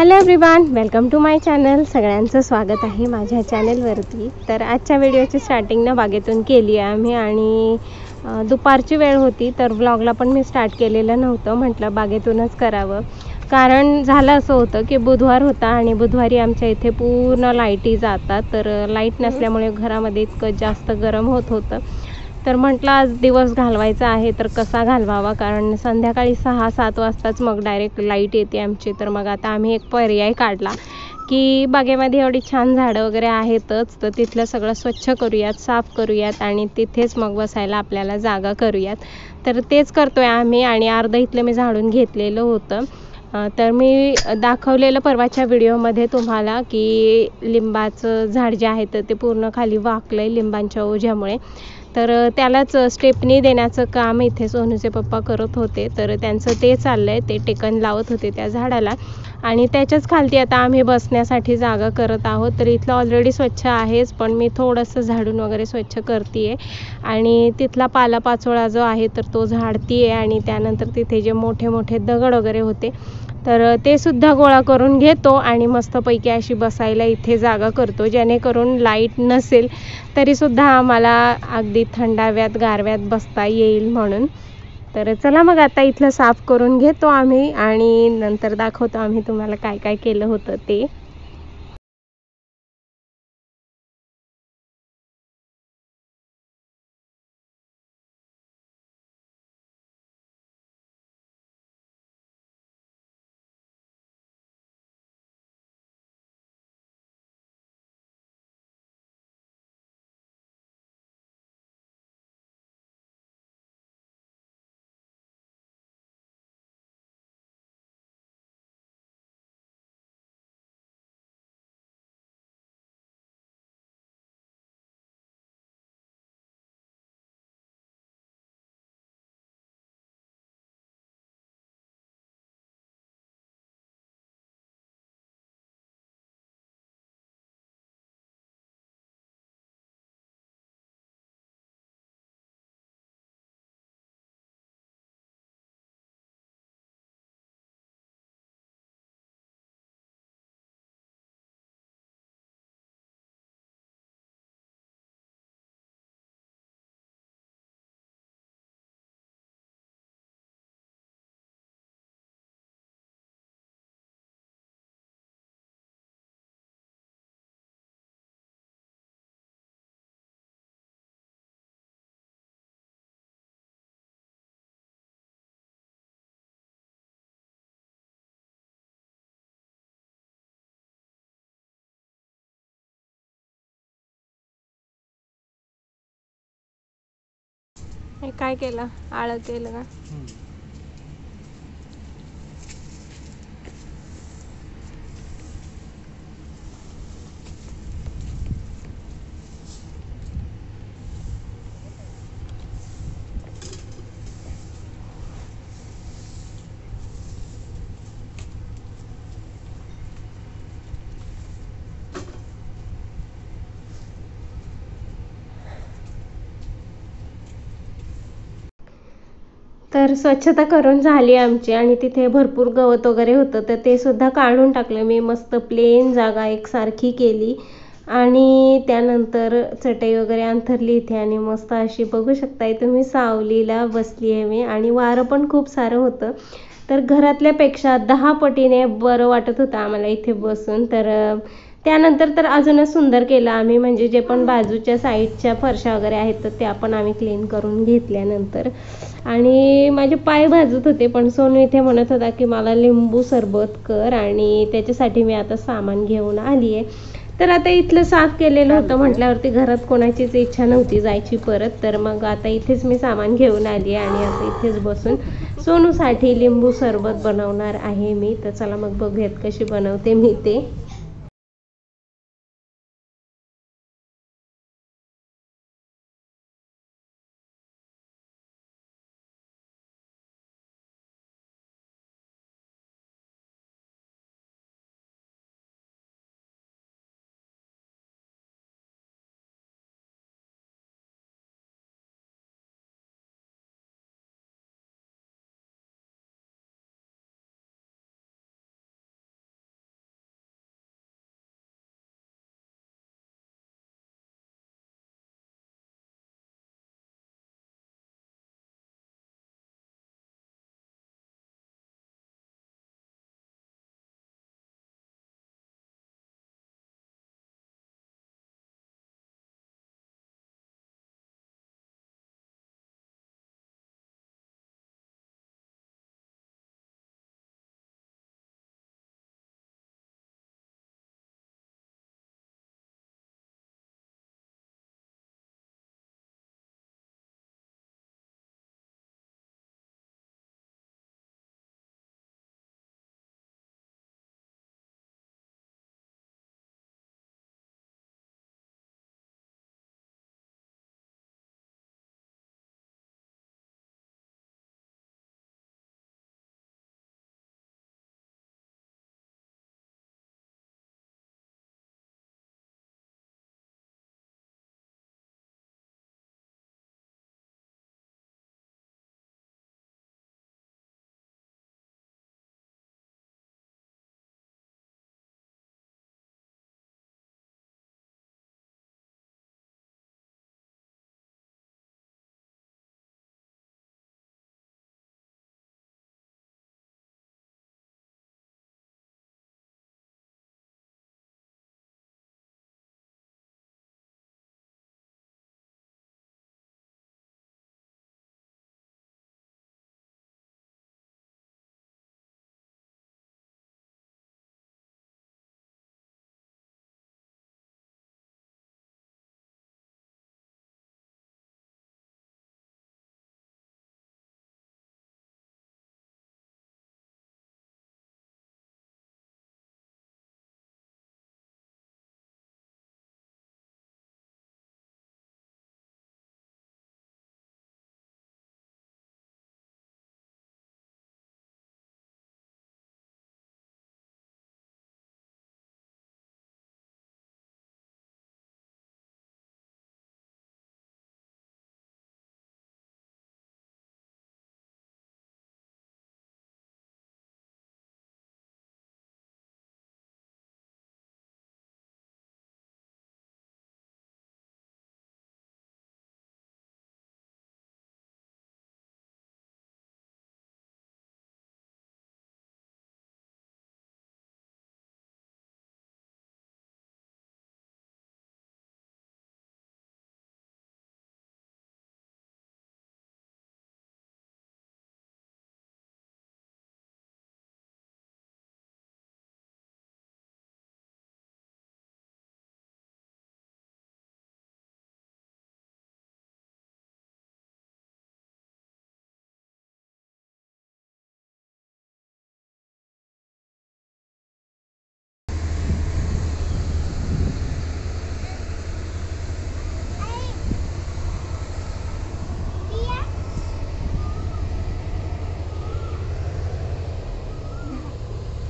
Hello everyone, welcome to my channel. सगळ्यांचं स्वागत आहे माझ्या चॅनलवरती. तर आजच्या व्हिडिओची स्टार्टिंग ना बागेतून केली आहे आम्ही आणि दुपारची वेळ होती तर व्लॉगला पण मी स्टार्ट केलेलं नव्हतं. म्हटलं बागेतूनच करावं, कारण झालं असं होतं की बुधवार होता आणि बुधवारी आमच्या इथे पूर्ण लाईटी जातात. तर लाईट नसल्यामुळे घरामध्ये इतकं जास्त गरम होत होतं. तर म्हटलं आज दिवस घालवायचा आहे तर कसा घालवावा, कारण संध्याकाळी 6-7 वाजताच मग डायरेक्ट लाईट येते आमची. तर मग आता आम्ही एक पर्याय काढला की बागेमध्ये एवढी छान झाडं वगैरे आहेतच, तर तिथलं सगळं स्वच्छ करूयात, साफ करूयात आणि तिथेच मग बसायला आपल्याला जागा करूयात. तर तेच करतोय आम्ही आणि अर्धं इथलं मी झाडून घेतलेलं होतं. तर मी दाखवलेलं परवाच्या व्हिडिओमध्ये तुम्हाला की लिंबाचं झाड जे आहे तर ते पूर्ण खाली वाकलं आहे लिंबांच्या ओझ्यामुळे. तर त्यालाच स्टेपनी देण्याचं काम इथे सोनूचे पप्पा करत होते. तर त्यांचं ते चाललं आहे, ते टेकन लावत होते त्या झाडाला आणि त्याच्याच खालती आता आम्ही बसण्यासाठी जागा करत आहोत. तर इथलं ऑलरेडी स्वच्छ आहेच, पण मी थोडंसं झाडून वगैरे स्वच्छ करते आहे आणि तिथला पालापाचोळा जो आहे तर तो झाडते आहे आणि त्यानंतर तिथे जे मोठे मोठे दगड वगैरे होते तर ते सुद्धा गोळा करून घेतो आणि मस्तपैकी अशी बसायला इथे जागा करतो, जेणेकरून लाईट नसेल तरीसुद्धा आम्हाला अगदी थंडाव्यात गारव्यात बसता येईल म्हणून. तर चला मग आता इथलं साफ करून घेतो आम्ही आणि नंतर दाखवतो आम्ही तुम्हाला काय काय केलं होतं ते. हे काय केलं, आळं केलं का? तर स्वच्छता करून झाली आमची आणि तिथे भरपूर गवत वगैरे होतं तर ते सुद्धा काढून टाकलं मी. मस्त प्लेन जागा एकसारखी केली आणि त्यानंतर चटई वगैरे अंथरली इथे आणि मस्त अशी बघू शकताय तुम्ही सावलीला बसली आहे मी आणि वारं पण खूप सारं होतं. तर घरातल्यापेक्षा 10 पटीने बरं वाटत होतं आम्हाला इथे बसून. तर त्यानंतर तर अजूनच सुंदर केलं आम्ही, म्हणजे जे पण बाजूच्या साईडच्या फरशा वगैरे आहेत तर त्या पण आम्ही क्लीन करून घेतल्यानंतर. आणि माझे पाय भाजत होते पण सोनू इथे म्हणत होता की मला लिंबू सरबत कर आणि त्याच्यासाठी मी आता सामान घेऊन आली आहे. तर आता इथलं साफ केलेलं होतं म्हटल्यावरती घरात कोणाचीच इच्छा नव्हती जायची परत. तर मग आता इथेच मी सामान घेऊन आली आणि आता इथेच बसून सोनूसाठी लिंबू सरबत बनवणार आहे मी. तर चला मग बघूयात कशी बनवते मी ते.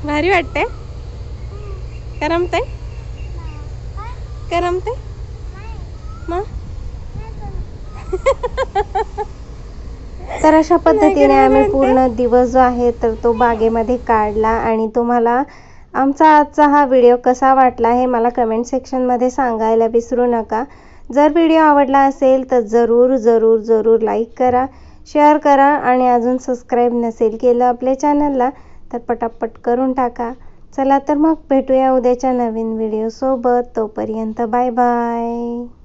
भारी वाटते? करमते? करमते मग? तर अशा पद्धतीने आम्ही पूर्ण दिवस जो आहे तर तो बागेमध्ये काढला. आणि तुम्हाला आमचा आजचा हा व्हिडिओ कसा वाटला हे मला कमेंट सेक्शनमध्ये सांगायला विसरू नका. जर व्हिडिओ आवडला असेल तर जरूर जरूर जरूर लाईक करा, शेअर करा आणि अजून सबस्क्राईब नसेल केलं आपल्या चॅनलला तर पटापट करून टाका. चला तर मग भेटूया उद्याच्या नवीन व्हिडिओ सोबत. तोपर्यंत बाय बाय.